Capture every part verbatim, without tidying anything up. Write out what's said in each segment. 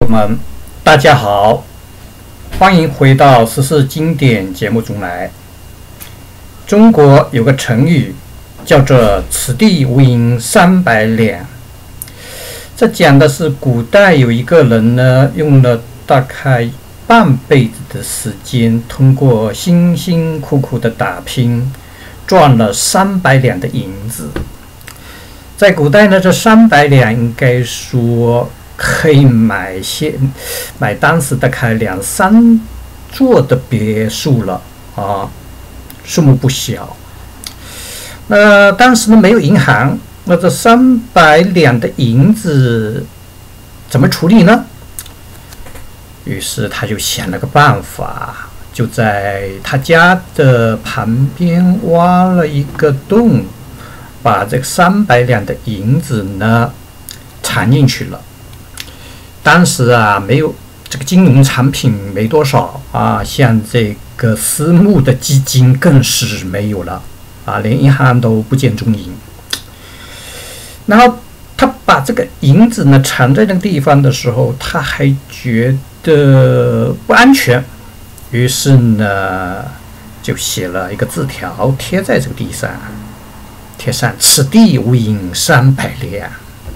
们，大家好，欢迎回到时事经典节目中来。中国有个成语叫做“此地无银三百两”，这讲的是古代有一个人呢，用了大概半辈子的时间，通过辛辛苦苦的打拼，赚了三百两的银子。在古代呢，这三百两应该说可以买些买当时大概两三座的别墅了啊，数目不小。那当时呢没有银行，那这三百两的银子怎么处理呢？于是他就想了个办法，就在他家的旁边挖了一个洞，把这个三百两的银子呢藏进去了。当时啊，没有这个金融产品没多少啊，像这个私募的基金更是没有了啊，连银行都不见踪影。然后他把这个银子呢藏在那个地方的时候，他还觉得不安全，于是呢就写了一个字条贴在这个地上，贴上“此地无银三百两”。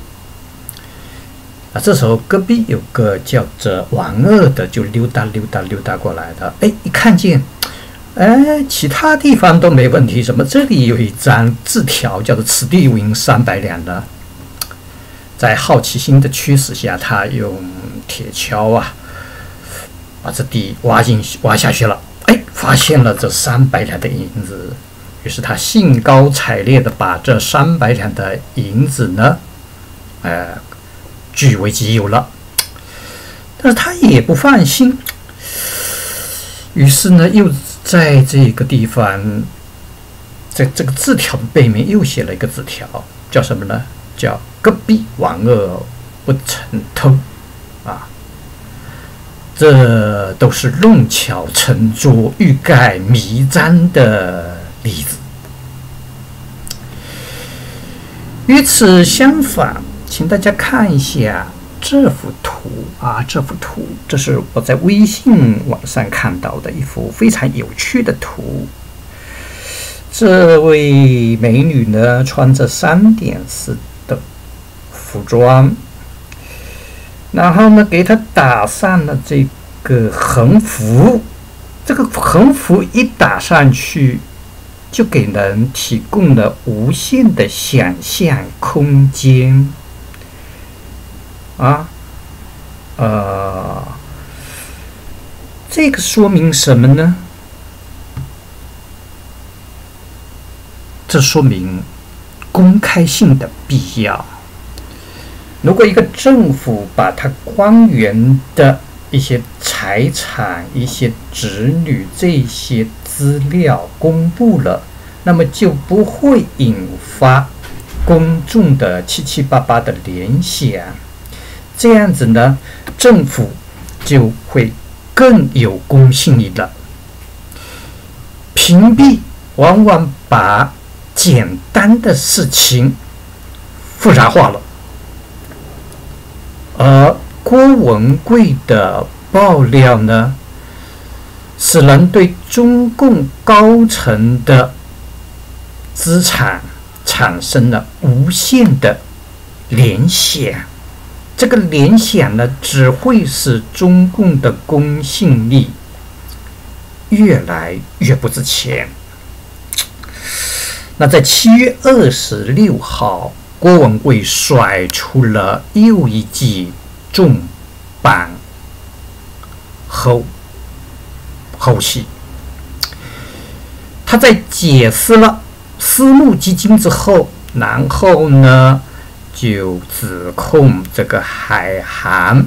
啊，这时候隔壁有个叫做王二的，就溜达溜达溜达过来的。哎，一看见，哎，其他地方都没问题，怎么这里有一张字条，叫做“此地无银三百两”呢？在好奇心的驱使下，他用铁锹啊，把这地挖进挖下去了。哎，发现了这三百两的银子。于是他兴高采烈的把这三百两的银子呢，呃。据为己有了，但是他也不放心，于是呢，又在这个地方，在这个字条的背面又写了一个字条，叫什么呢？叫“隔壁王二不成偷”啊，这都是弄巧成拙、欲盖弥彰的例子。与此相反，请大家看一下这幅图啊，这幅图，这是我在微信网上看到的一幅非常有趣的图。这位美女呢，穿着三点式的服装，然后呢，给她打上了这个横幅。这个横幅一打上去，就给人提供了无限的想象空间。啊，呃，这个说明什么呢？这说明公开性的必要。如果一个政府把他官员的一些财产、一些子女这些资料公布了，那么就不会引发公众的七七八八的联想。这样子呢，政府就会更有公信力了。屏蔽往往把简单的事情复杂化了，而郭文贵的爆料呢，使人对中共高层的资产产生了无限的联想。这个联想呢，只会使中共的公信力越来越不值钱。那在七月二十六号，郭文贵甩出了又一记重磅后后戏。他在解释了私募基金之后，然后呢，就指控这个海航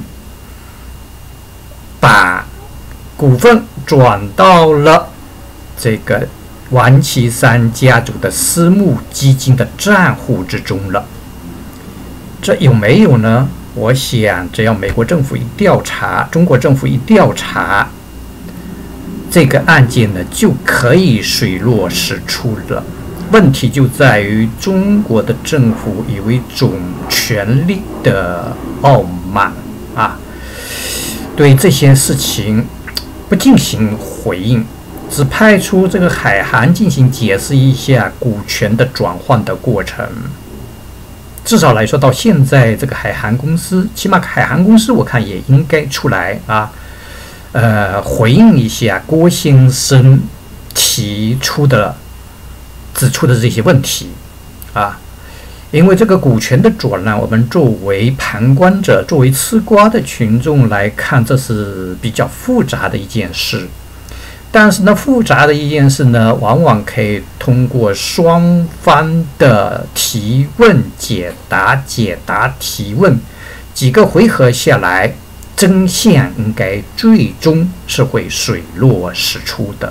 把股份转到了这个王岐山家族的私募基金的账户之中了。这有没有呢？我想，只要美国政府一调查，中国政府一调查，这个案件呢，就可以水落石出了。问题就在于中国的政府以为种权力的傲慢啊， 对这些事情不进行回应，只派出这个海涵进行解释一下股权的转换的过程。至少来说，到现在这个海涵公司，起码海涵公司我看也应该出来啊，呃，回应一下郭先生提出的、指出的这些问题啊。因为这个股权的转让，我们作为旁观者、作为吃瓜的群众来看，这是比较复杂的一件事。但是呢，复杂的一件事呢，往往可以通过双方的提问、解答、解答、提问几个回合下来，真相应该最终是会水落石出的。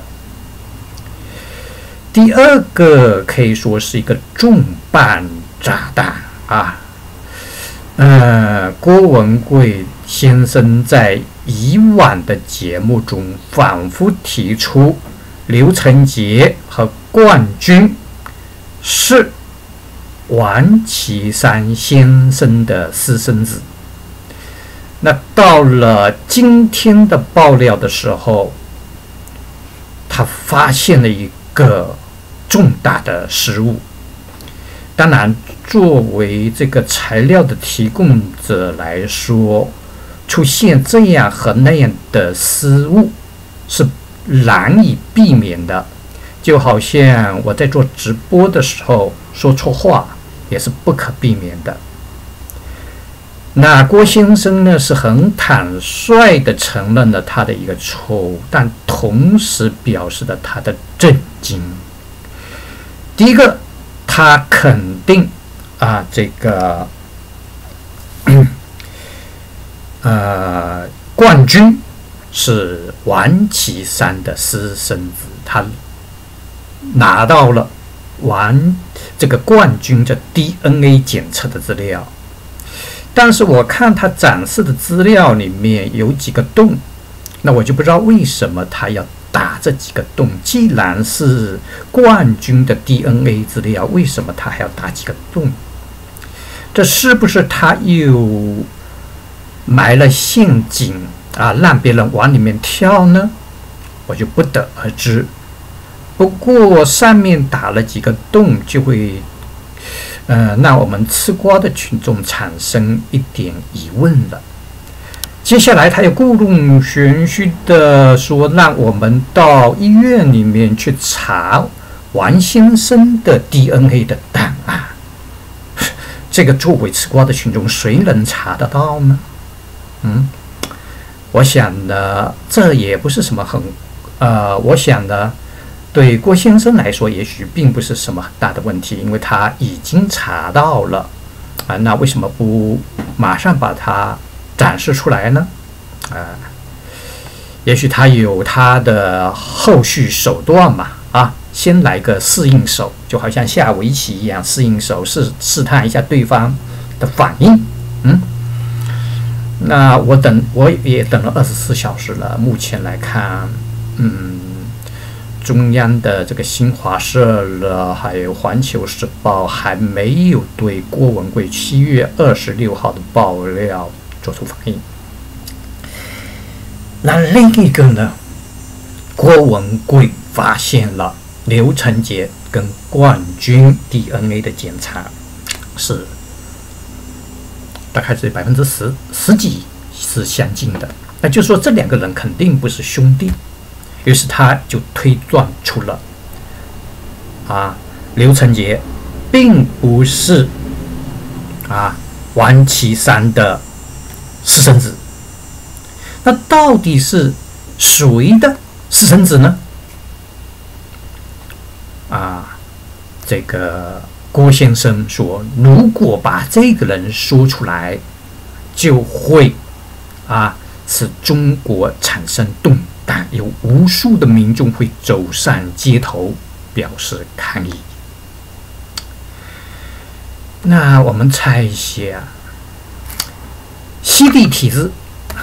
第二个可以说是一个重磅炸弹啊！呃，郭文贵先生在以往的节目中反复提出，刘成杰和冠军是王岐山先生的私生子。那到了今天的爆料的时候，他发现了一个重大的失误。当然，作为这个材料的提供者来说，出现这样和那样的失误是难以避免的。就好像我在做直播的时候说错话，也是不可避免的。那郭先生呢，是很坦率地承认了他的一个错误，但同时表示了他的震惊。第一个，他肯定啊，这个呃，冠军是王岐山的私生子，他拿到了王这个冠军的 D N A 检测的资料，但是我看他展示的资料里面有几个洞，那我就不知道为什么他要打这几个洞。既然是冠军的 D N A 资料，为什么他还要打几个洞？这是不是他又埋了陷阱啊，让别人往里面跳呢？我就不得而知。不过上面打了几个洞，就会呃让我们吃瓜的群众产生一点疑问了。接下来他又故弄玄虚的说，让我们到医院里面去查王先生的 D N A 的档案。这个作为吃瓜的群众，谁能查得到呢？嗯，我想呢，这也不是什么很，呃，我想呢，对郭先生来说，也许并不是什么很大的问题，因为他已经查到了，啊，那为什么不马上把它展示出来呢？啊，也许他有他的后续手段嘛，啊，先来个试应手，就好像下围棋一样，试应手试试探一下对方的反应，嗯。那我等我也等了二十四小时了，目前来看，嗯，中央的这个新华社了，还有环球时报还没有对郭文贵七月二十六号的爆料做出反应。那另一个呢，郭文贵发现了刘成杰跟冠军 D N A 的检查是大概是百分之十十几是相近的，那就是说这两个人肯定不是兄弟。于是他就推断出了，啊，刘成杰并不是啊王岐山的私生子。那到底是谁的私生子呢？啊，这个郭先生说，如果把这个人说出来，就会啊使中国产生动荡，有无数的民众会走上街头表示抗议。那我们猜一下，西地体制，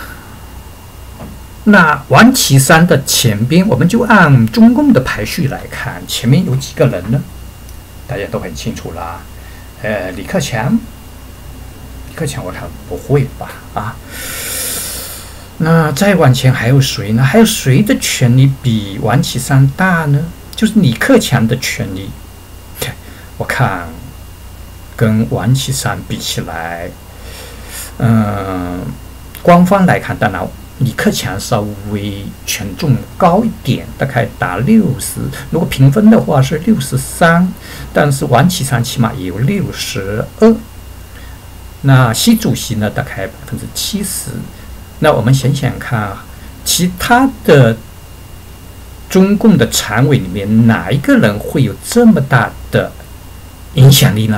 那王岐山的前边，我们就按中共的排序来看，前面有几个人呢？大家都很清楚啦，呃，李克强，李克强我看不会吧？啊， 那再往前还有谁呢？还有谁的权力比王岐山大呢？就是李克强的权力。我看跟王岐山比起来，嗯，官方来看，当然李克强稍微权重高一点，大概达六十。如果评分的话是六十三，但是王岐山起码也有六十二。那习主席呢，大概百分之七十。那我们想想看啊，其他的中共的常委里面，哪一个人会有这么大的影响力呢？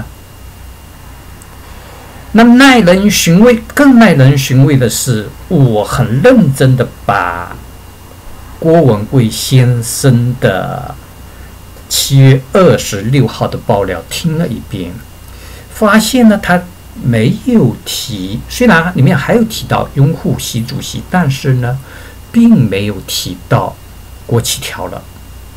那耐人寻味，更耐人寻味的是，我很认真的把郭文贵先生的七月二十六号的爆料听了一遍，发现呢，他没有提，虽然里面还有提到拥护习主席，但是呢，并没有提到国旗条了。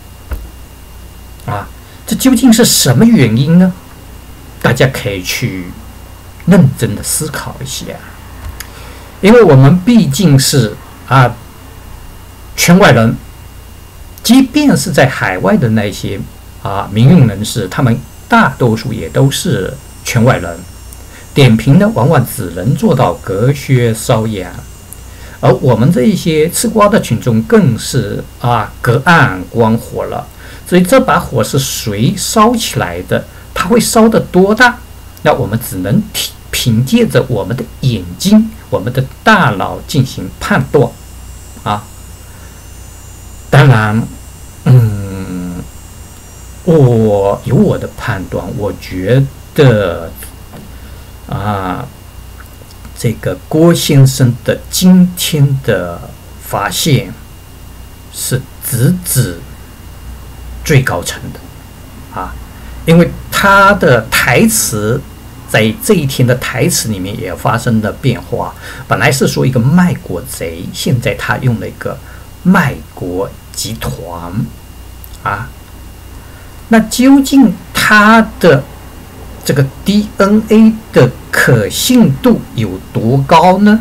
啊，这究竟是什么原因呢？大家可以去认真的思考一下，因为我们毕竟是啊圈外人，即便是在海外的那些啊民运人士，他们大多数也都是圈外人。点评呢，往往只能做到隔靴搔痒，而我们这一些吃瓜的群众更是啊隔岸观火了。所以这把火是谁烧起来的？它会烧得多大？那我们只能凭借着我们的眼睛、我们的大脑进行判断啊。当然，嗯，我有我的判断，我觉得。啊，这个郭先生的今天的发现是直指最高层的啊，因为他的台词在这一天的台词里面也发生了变化，本来是说一个卖国贼，现在他用了一个卖国集团啊，那究竟他的这个 D N A 的可信度有多高呢？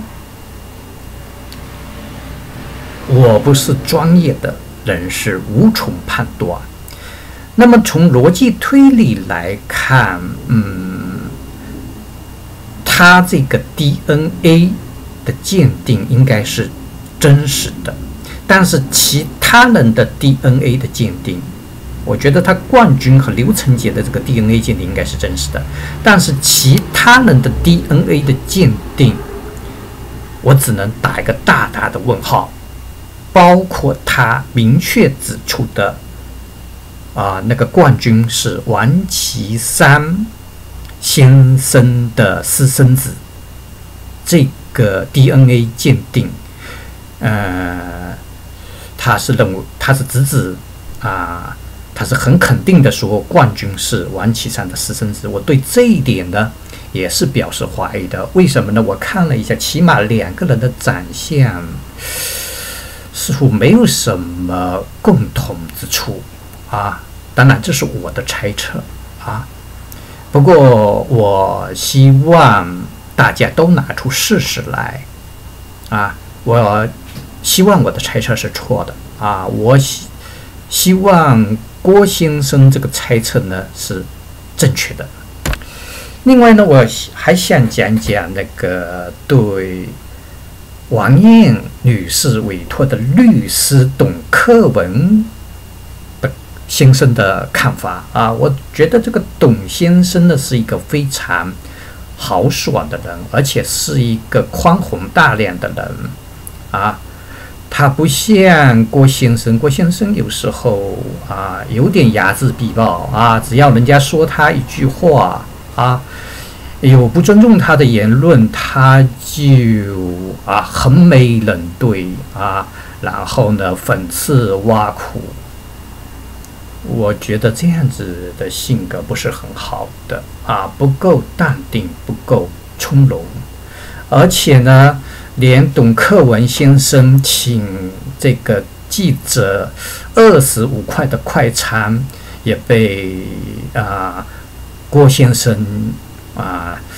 我不是专业的人士，无从判断。那么从逻辑推理来看，嗯，他这个 D N A 的鉴定应该是真实的，但是其他人的 D N A 的鉴定，我觉得他冠军和刘成杰的这个 D N A 鉴定应该是真实的，但是其他人的 D N A 的鉴定，我只能打一个大大的问号。包括他明确指出的，啊、呃，那个冠军是王岐山先生的私生子，这个 D N A 鉴定，呃，他是认为他是直指啊。呃他是很肯定的说，冠军是王岐山的私生子。我对这一点呢，也是表示怀疑的。为什么呢？我看了一下，起码两个人的长相似乎没有什么共同之处啊。当然，这是我的猜测啊。不过，我希望大家都拿出事实来啊。我希望我的猜测是错的啊。我希希望郭先生这个猜测呢是正确的。另外呢，我还想讲讲那个对王艳女士委托的律师董克文的先生的看法啊。我觉得这个董先生呢是一个非常豪爽的人，而且是一个宽宏大量的人啊。他不像郭先生，郭先生有时候啊有点睚眦必报啊，只要人家说他一句话啊，有不尊重他的言论，他就啊横眉冷对啊，然后呢讽刺挖苦。我觉得这样子的性格不是很好的啊，不够淡定，不够从容，而且呢。连董克文先生请这个记者二十五块的快餐，也被啊、呃、郭先生啊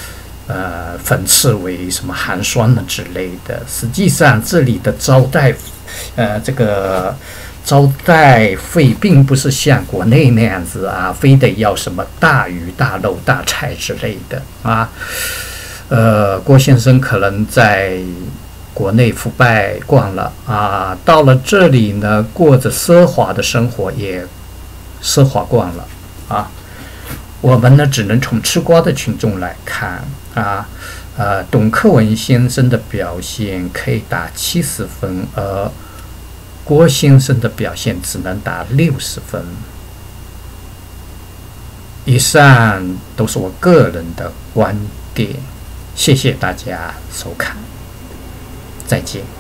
呃讽刺为什么寒酸了之类的。实际上，这里的招待，呃，这个招待费并不是像国内那样子啊，非得要什么大鱼大肉大菜之类的啊。呃，郭先生可能在国内腐败惯了啊，到了这里呢，过着奢华的生活，也奢华惯了啊。我们呢，只能从吃瓜的群众来看啊，呃，董克文先生的表现可以打七十分，而郭先生的表现只能打六十分。以上都是我个人的观点，谢谢大家收看，再见。